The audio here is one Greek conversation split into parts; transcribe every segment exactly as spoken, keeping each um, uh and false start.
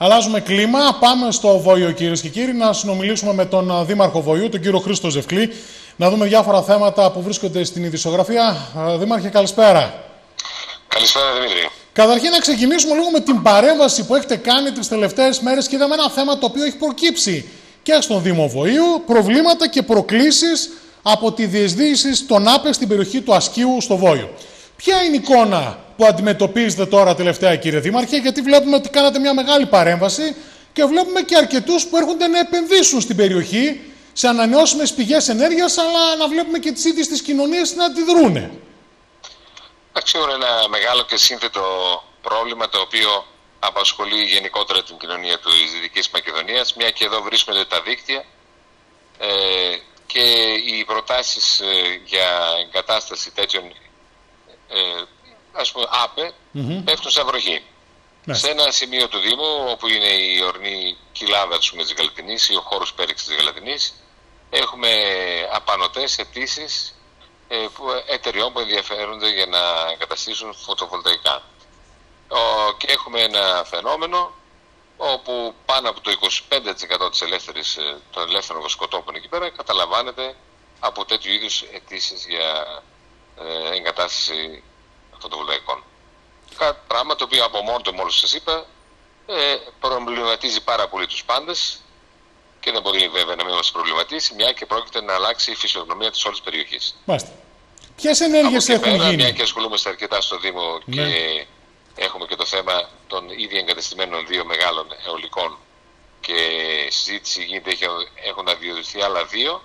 Αλλάζουμε κλίμα. Πάμε στο Βόιο, κυρίες και κύριοι, να συνομιλήσουμε με τον Δήμαρχο Βοηού, τον κύριο Χρήστο Ζευκλή, να δούμε διάφορα θέματα που βρίσκονται στην ειδησιογραφία. Δήμαρχε, καλησπέρα. Καλησπέρα, Δημήτρη. Καταρχήν, να ξεκινήσουμε λίγο με την παρέμβαση που έχετε κάνει τις τελευταίες μέρες και είδαμε ένα θέμα το οποίο έχει προκύψει και στον Δήμο Βοηού, προβλήματα και προκλήσεις από τη διεισδύση στον ΑΠΕ στην περιοχή του Ασκίου στο Βόιο. Ποια είναι η εικόνα που αντιμετωπίζετε τώρα τελευταία, κύριε Δήμαρχε, γιατί βλέπουμε ότι κάνατε μια μεγάλη παρέμβαση και βλέπουμε και αρκετούς που έρχονται να επενδύσουν στην περιοχή σε ανανεώσιμες πηγές ενέργειας, αλλά να βλέπουμε και τις ίδιες τις κοινωνίες να αντιδρούνε. Εντάξει, είναι ένα μεγάλο και σύνθετο πρόβλημα το οποίο απασχολεί γενικότερα την κοινωνία της Δυτικής Μακεδονίας, μια και εδώ βρίσκονται τα δίκτυα ε, και οι προτάσεις ε, για εγκατάσταση τέτοιων ε, ας πούμε ΑΠΕ mm-hmm. πέφτουν σαν βροχή. Yeah. Σε ένα σημείο του Δήμου, όπου είναι η ορεινή κοιλάδα της Γαλατινής ή ο χώρος πέριξης της Γαλατινής, έχουμε απανωτές αιτήσεις ε, που, εταιριών που ενδιαφέρονται για να εγκαταστήσουν φωτοβολταϊκά. Ο, και έχουμε ένα φαινόμενο όπου πάνω από το είκοσι πέντε τοις εκατό της ελεύθερης, των ελεύθερων βοσκοτόπων εκεί πέρα καταλαμβάνεται από τέτοιου είδους αιτήσεις για ε, εγκατάσταση φωτοβολταϊκών. Κάτι πράγμα το οποίο από μόνο του, μόλις σας είπα, ε, προβληματίζει πάρα πολύ τους πάντες και δεν μπορεί βέβαια να μην μας προβληματίσει, μια και πρόκειται να αλλάξει η φυσιογνωμία της όλης περιοχής. Μάλιστα. Ποιες ενέργειες έχουν πέρα, γίνει? Μια και ασχολούμαστε αρκετά στο Δήμο ναι. και έχουμε και το θέμα των ήδη εγκατεστημένων δύο μεγάλων αιωλικών και συζήτηση γίνεται, έχουν αδειοδοτηθεί άλλα δύο,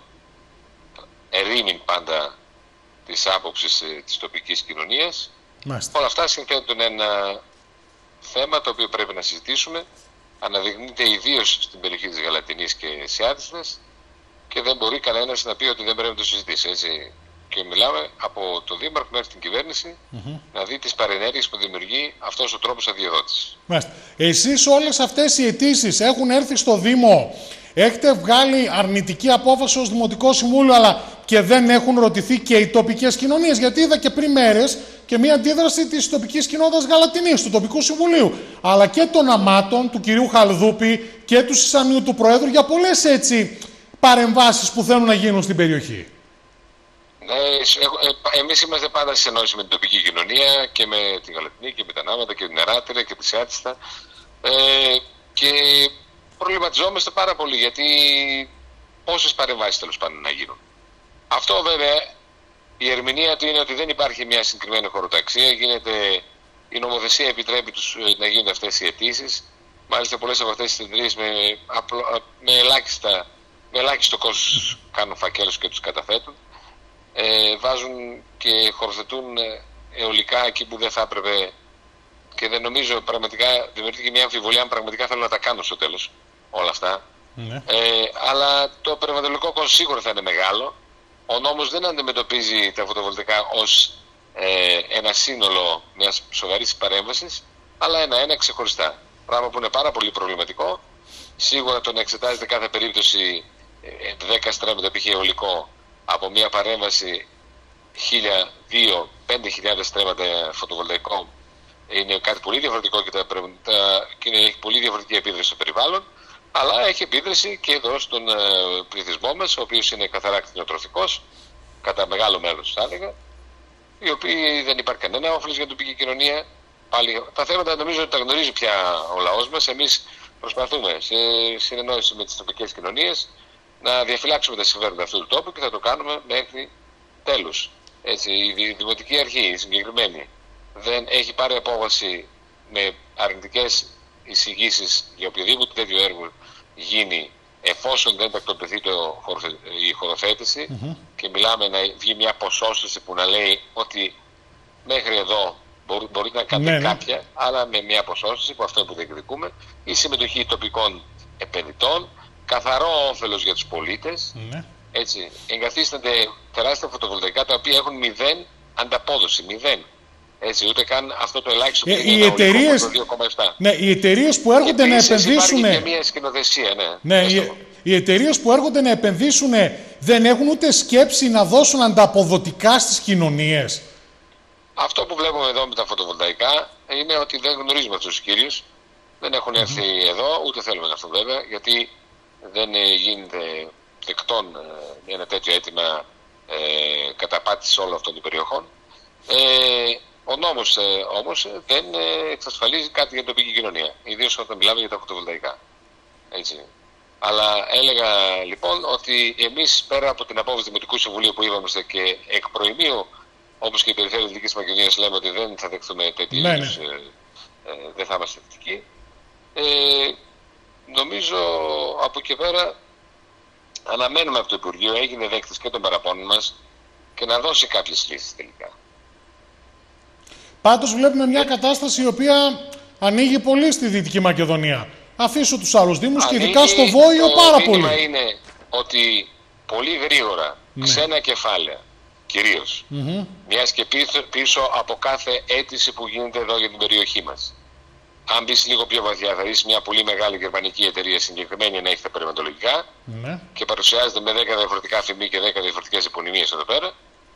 ερήμην πάντα της άποψης της τοπικής κοινωνίας. Μάλιστα. Όλα αυτά συνθέτουν ένα θέμα το οποίο πρέπει να συζητήσουμε. Αναδεικνύεται ιδίως στην περιοχή της Γαλατινής και Σιάτιστας και δεν μπορεί κανένας να πει ότι δεν πρέπει να το συζητήσει. Έτσι. Και μιλάμε από το Δήμαρχο μέχρι την κυβέρνηση mm-hmm. να δει τις παρενέργειες που δημιουργεί αυτός ο τρόπος αδειοδότησης. Μάλιστα. Εσείς όλες αυτές οι αιτήσεις έχουν έρθει στο Δήμο, έχετε βγάλει αρνητική απόφαση ως Δημοτικό Συμβούλιο, αλλά και δεν έχουν ρωτηθεί και οι τοπικές κοινωνίες? Γιατί είδα και πριν μέρες και μια αντίδραση της τοπικής κοινότητας Γαλατινής, του τοπικού συμβουλίου, αλλά και των αμάτων, του κυρίου Χαλδούπη και του Σισανίου του Προέδρου, για πολλές έτσι παρεμβάσεις που θέλουν να γίνουν στην περιοχή. Ε, εμείς είμαστε πάντα σε συνεννόηση με την τοπική κοινωνία και με την Γαλατινή και με τα Νάματα και την Εράτηρα και τη Σιάτιστα ε, και προβληματιζόμαστε πάρα πολύ γιατί πόσες παρεμβάσεις τέλος πάντων να γίνουν. Αυτό βέβαια η ερμηνεία του είναι ότι δεν υπάρχει μια συγκεκριμένη χωροταξία, γίνεται, η νομοθεσία επιτρέπει τους, να γίνονται αυτές οι αιτήσεις. Μάλιστα πολλές από αυτές τις εταιρείες με, με, ελάχιστα, με ελάχιστο κόστος κάνουν φακέλους και τους καταθέτουν. Ε, βάζουν και χωροθετούν αιωλικά εκεί που δεν θα έπρεπε και δεν νομίζω πραγματικά, δημιουργήθηκε μια αμφιβολία αν πραγματικά θέλουν να τα κάνουν στο τέλος όλα αυτά. Ναι. Ε, αλλά το περιβαλλοντικό κόστος σίγουρα θα είναι μεγάλο. Ο νόμος δεν αντιμετωπίζει τα φωτοβολταϊκά ως ε, ένα σύνολο μιας σοβαρής παρέμβασης, αλλά ένα-ένα ξεχωριστά. Πράγμα που είναι πάρα πολύ προβληματικό. Σίγουρα το να εξετάζεται κάθε περίπτωση ε, δέκα στρέμματα π.χ. αιωλικό από μια παρέμβαση χίλια, δύο, πέντε χιλιάδες στρέμματα φωτοβολταϊκό είναι κάτι πολύ διαφορετικό και, τα, τα, και είναι, έχει πολύ διαφορετική επίδραση στο περιβάλλον, αλλά έχει επίδραση και εδώ στον ε, πληθυσμό μας, ο οποίος είναι καθαρά κτηνοτροφικός, κατά μεγάλο μέρος θα έλεγα, οι οποίοι δεν υπάρχει κανένα όφελος για την τοπική κοινωνία. Πάλι, τα θέματα νομίζω ότι τα γνωρίζει πια ο λαός μας. Εμείς προσπαθούμε σε συνεννόηση με τις τοπικές κοινωνίες να διαφυλάξουμε τα συμφέροντα αυτού του τόπου και θα το κάνουμε μέχρι τέλους. Έτσι, η Δημοτική Αρχή, η συγκεκριμένη, δεν έχει πάρει απόφαση με αρνητικές εισηγήσεις για οποιοδήποτε τέτοιο έργο γίνει εφόσον δεν τακτοποιηθεί το, η χωροθέτηση mm-hmm. και μιλάμε να βγει μια ποσόστοση που να λέει ότι μέχρι εδώ μπορεί, μπορείτε να κάνετε ναι, κάποια, ναι. αλλά με μια ποσόστοση που αυτό που διεκδικούμε, η συμμετοχή τοπικών επενδυτών, καθαρό όφελος για τους πολίτες, ναι. έτσι, εγκαθίστανται τεράστια φωτοβολταϊκά τα οποία έχουν μηδέν ανταπόδοση, μηδέν. Έτσι, ούτε καν αυτό το ελάχιστο που είναι το δύο κόμμα επτά. Ναι, οι εταιρείες που έρχονται να επενδύσουν. Υπάρχει και μια σκηνοθεσία, ναι. ναι οι, οι εταιρείες που έρχονται να επενδύσουν δεν έχουν ούτε σκέψη να δώσουν ανταποδοτικά στις κοινωνίες. Αυτό που βλέπουμε εδώ με τα φωτοβολταϊκά είναι ότι δεν γνωρίζουμε αυτούς τους κύριους. Δεν έχουν έρθει mm-hmm. εδώ, ούτε θέλουμε να έρθουν βέβαια, γιατί δεν γίνεται δεκτόν ε, ένα τέτοιο αίτημα ε, καταπάτηση όλων αυτών των περιοχών. Ε, ο νόμος ε, όμως δεν ε, εξασφαλίζει κάτι για την τοπική κοινωνία, ιδίως όταν μιλάμε για τα φωτοβολταϊκά. Έτσι. Αλλά έλεγα λοιπόν ότι εμείς πέρα από την απόφαση του Δημοτικού Συμβουλίου που είπαμε και εκ προημίου, όπως και η Περιφέρεια Δυτικής Μακεδονίας, λέμε ότι δεν θα δεχτούμε τέτοιου ναι, είδους, ναι. ε, ε, δεν θα είμαστε θετικοί. Ε, νομίζω από εκεί πέρα αναμένουμε από το Υπουργείο, έγινε δέκτης και των παραπώνων μας και να δώσει κάποιες λύσεις τελικά. Πάντως βλέπουμε μια κατάσταση η οποία ανοίγει πολύ στη Δυτική Μακεδονία. Αφήσω τους άλλους δήμους και ειδικά στο Βόιο πάρα πολύ. Το είναι ότι πολύ γρήγορα, ναι. ξένα κεφάλαια κυρίως, mm-hmm. μιας και πίσω, πίσω από κάθε αίτηση που γίνεται εδώ για την περιοχή μας. Αν μπεις λίγο πιο βαθιά, θα δεις μια πολύ μεγάλη γερμανική εταιρεία συγκεκριμένη να έχει τα περιβαλλοντολογικά mm-hmm. και παρουσιάζεται με δέκα διαφορετικά φημί και δέκα διαφορετικές επωνυμίες εδώ πέρα.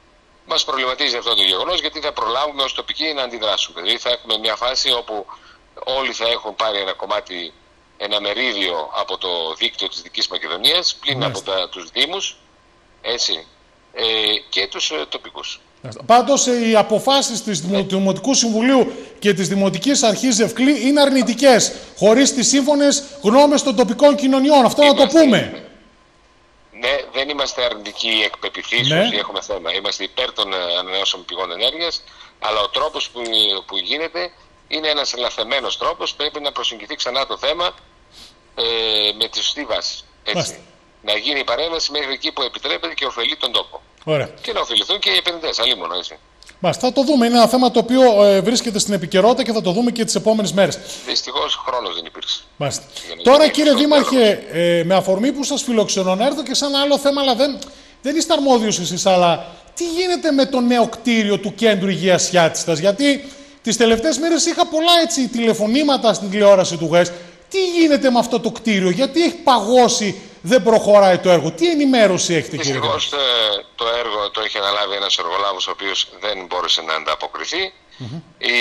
Μας προβληματίζει αυτό το γεγονός, γιατί θα προλάβουμε ως τοπικοί να αντιδράσουμε. Δηλαδή θα έχουμε μια φάση όπου όλοι θα έχουν πάρει ένα κομμάτι, ένα μερίδιο από το δίκτυο της Δυτικής Μακεδονίας, πλην mm-hmm. από τα, τους Δήμους, έτσι, ε, και τους ε, τοπικούς. Πάντως οι αποφάσεις της Δημο... του Δημοτικού Συμβουλίου και της Δημοτικής Αρχής Ευκλή είναι αρνητικές, χωρίς τις σύμφωνες γνώμες των τοπικών κοινωνιών. Αυτό είμαστε, να το πούμε. Ναι, δεν είμαστε αρνητικοί εκ πεποιθήσεως, ναι. έχουμε θέμα. Είμαστε υπέρ των ανανεώσιμων πηγών ενέργειας, αλλά ο τρόπος που, που γίνεται είναι ένας ελαφθεμένος τρόπος. Πρέπει να προσεγγιθεί ξανά το θέμα ε, με τη σωστή βάση. Έτσι. Να γίνει η παρέμβαση μέχρι εκεί που επιτρέπεται και ωφελεί τον τόπο. Ωραία. Και να ωφεληθούν και οι επενδυτές, αλλήμον, έτσι. Μάλιστα, θα το δούμε. Είναι ένα θέμα το οποίο ε, βρίσκεται στην επικαιρότητα και θα το δούμε και τις επόμενες μέρες. Δυστυχώς χρόνος δεν υπήρξε. Μάλιστα. Τώρα, κύριε Δήμαρχε, ε, με αφορμή που σας φιλοξενώ, να έρθω και σε ένα άλλο θέμα, αλλά δεν, δεν είστε αρμόδιος εσείς, αλλά τι γίνεται με το νέο κτίριο του Κέντρου Υγείας Σιάτιστας? Γιατί τις τελευταίες μέρες είχα πολλά έτσι τηλεφωνήματα στην τηλεόραση του ΓΕΣ. Τι γίνεται με αυτό το κτίριο, γιατί έχει παγώσει, δεν προχωράει το έργο? Τι ενημέρωση έχετε, κύριε Δήμαρχε? Δυστυχώς το έργο το έχει αναλάβει ένας εργολάβος ο οποίος δεν μπόρεσε να ανταποκριθεί. Mm-hmm. Η,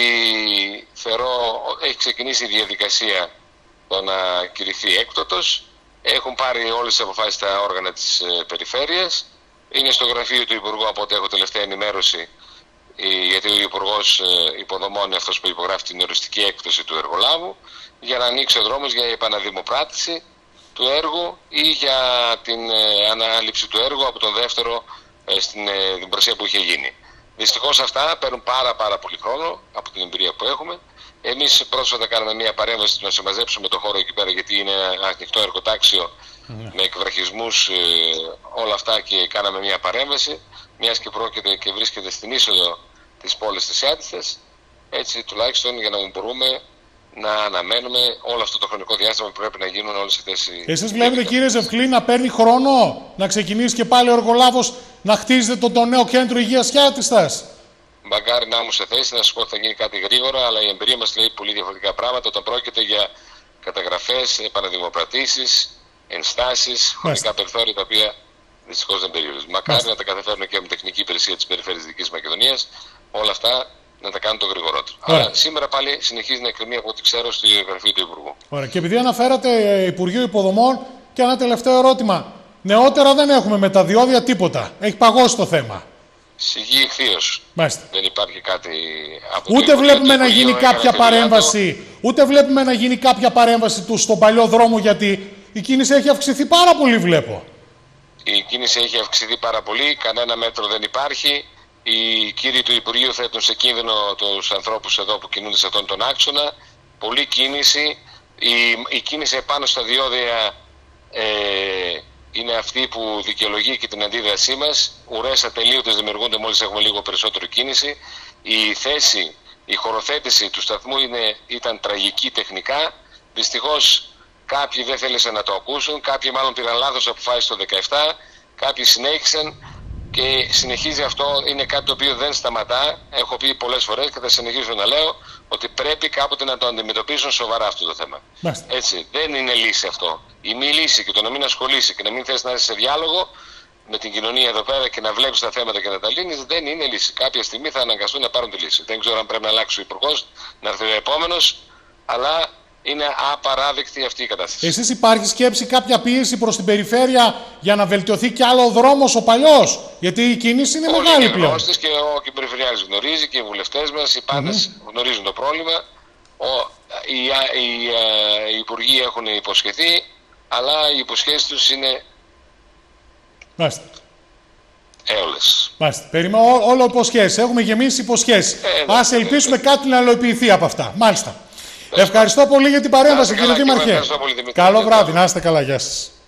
θεωρώ, έχει ξεκινήσει η διαδικασία το να κηρυχθεί έκτοτος. Έχουν πάρει όλες τις αποφάσεις τα όργανα της ε, περιφέρειας. Είναι στο γραφείο του Υπουργού, από ό,τι έχω τελευταία ενημέρωση, γιατί ο Υπουργός Υποδομών είναι αυτός που υπογράφει την οριστική έκπτωση του εργολάβου, για να ανοίξει ο δρόμος για επαναδημοπράτηση του έργου ή για την ε, ανάληψη του έργου από τον δεύτερο ε, στην ε, δημοπρασία που είχε γίνει. Δυστυχώς αυτά παίρνουν πάρα πάρα πολύ χρόνο από την εμπειρία που έχουμε. Εμείς πρόσφατα κάναμε μια παρέμβαση να συμμαζέψουμε το χώρο εκεί πέρα, γιατί είναι ένα ανοιχτό εργοτάξιο mm. με εκβραχισμούς, ε, όλα αυτά, και κάναμε μια παρέμβαση, μιας και πρόκειται και βρίσκεται στην είσοδο της πόλης της Σιάτιστας, έτσι τουλάχιστον για να μπορούμε να αναμένουμε όλο αυτό το χρονικό διάστημα που πρέπει να γίνουν όλες αυτές οι... Εσείς βλέπετε, κύριε Ζευκλή, να παίρνει χρόνο να ξεκινήσει και πάλι ο εργολάβος να χτίζετε το, το νέο κέντρο υγείας Σιάτιστας? Μακάρι να ήμουν σε θέση να σας πω ότι θα γίνει κάτι γρήγορα, αλλά η εμπειρία μας λέει πολύ διαφορετικά πράγματα όταν πρόκειται για καταγραφές, επαναδημοπρατήσεις, ενστάσεις, χρονικά περιθώρια τα οποία δυστυχώς δεν περιορίζουν. Μακάρι Μάλιστα. να τα καταφέρουν και με τεχνική υπηρεσία της Περιφέρειας Δυτικής Μακεδονίας, όλα αυτά να τα κάνουν το γρηγορότερο. Ωραία. Αλλά σήμερα πάλι συνεχίζει να εκκρεμεί από ό,τι ξέρω στη γραφή του Υπουργού. Ωραία. Και επειδή αναφέρατε Υπουργείο Υποδομών, και ένα τελευταίο ερώτημα. Νεότερα δεν έχουμε με τα διόδια τίποτα. Έχει παγώσει το θέμα. Σιγή ηχθείως. Δεν υπάρχει κάτι από ούτε βλέπουμε να γίνει κάποια παρέμβαση, ούτε βλέπουμε να γίνει κάποια παρέμβαση του στον παλιό δρόμο, γιατί η κίνηση έχει αυξηθεί πάρα πολύ, βλέπω. Η κίνηση έχει αυξηθεί πάρα πολύ, κανένα μέτρο δεν υπάρχει. Οι κύριοι του Υπουργείου θέτουν σε κίνδυνο τους ανθρώπους εδώ που κινούνται σε αυτόν τον άξονα. Πολλή κίνηση. Η, η κίνηση επάνω στα διόδια ε, είναι αυτή που δικαιολογεί και την αντίδρασή μας. Ουρές ατελείωτες δημιουργούνται μόλις έχουμε λίγο περισσότερη κίνηση. Η θέση, η χωροθέτηση του σταθμού είναι, ήταν τραγική τεχνικά. Δυστυχώς κάποιοι δεν θέλησαν να το ακούσουν, κάποιοι μάλλον πήραν λάθος αποφάσεις το δεκαεπτά, κάποιοι συνέχισαν και συνεχίζει αυτό. Είναι κάτι το οποίο δεν σταματά. Έχω πει πολλές φορές και θα συνεχίσω να λέω ότι πρέπει κάποτε να το αντιμετωπίσουν σοβαρά αυτό το θέμα. Μάλιστα. Έτσι, δεν είναι λύση αυτό. Η μη λύση και το να μην ασχολείσαι και να μην θες να είσαι σε διάλογο με την κοινωνία εδώ πέρα και να βλέπεις τα θέματα και να τα λύνεις δεν είναι λύση. Κάποια στιγμή θα αναγκαστούν να πάρουν τη λύση. Δεν ξέρω αν πρέπει να αλλάξει ο Υπουργός, να έρθει ο επόμενος, αλλά είναι απαράδεκτη αυτή η κατάσταση. Εσείς υπάρχει σκέψη, κάποια πίεση προς την περιφέρεια για να βελτιωθεί κι άλλο ο δρόμος ο παλιός? Γιατί η κίνηση είναι Όλοι μεγάλη είναι πλέον. γνώστες και ο, και ο Περιφερειάρχης γνωρίζει και οι βουλευτές μας, οι πάντες mm-hmm. γνωρίζουν το πρόβλημα. Ο, οι, οι, οι, οι υπουργοί έχουν υποσχεθεί, αλλά οι υποσχέσεις τους είναι Μάλιστα. έολες. Μάλιστα. Περιμένω ό, όλο υποσχέσεις. Έχουμε γεμίσει υποσχέσεις. Ε, Ας ελπίσουμε ε, κάτι να ελοποιηθεί από αυτά. Μάλιστα. Ευχαριστώ πολύ για την παρέμβαση, κύριε Δήμαρχε. Καλό βράδυ. Να είστε καλά. Γεια σας.